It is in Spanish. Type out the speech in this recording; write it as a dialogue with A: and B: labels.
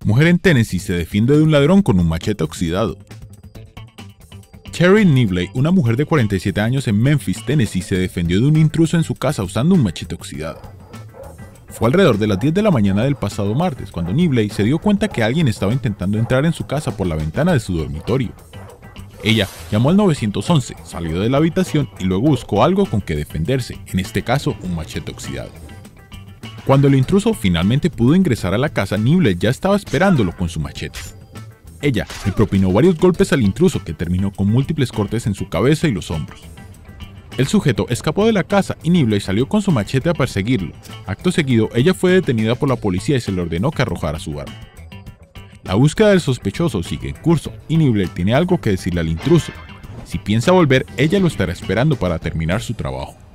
A: Mujer en Tennessee se defiende de un ladrón con un machete oxidado. Cheryl Nibley, una mujer de 47 años en Memphis, Tennessee, se defendió de un intruso en su casa usando un machete oxidado. Fue alrededor de las 10 de la mañana del pasado martes cuando Nibley se dio cuenta que alguien estaba intentando entrar en su casa por la ventana de su dormitorio. Ella llamó al 911, salió de la habitación y luego buscó algo con que defenderse, en este caso un machete oxidado. Cuando el intruso finalmente pudo ingresar a la casa, Nibley ya estaba esperándolo con su machete. Ella le propinó varios golpes al intruso que terminó con múltiples cortes en su cabeza y los hombros. El sujeto escapó de la casa y Nibley salió con su machete a perseguirlo. Acto seguido, ella fue detenida por la policía y se le ordenó que arrojara su arma. La búsqueda del sospechoso sigue en curso y Nibley tiene algo que decirle al intruso. Si piensa volver, ella lo estará esperando para terminar su trabajo.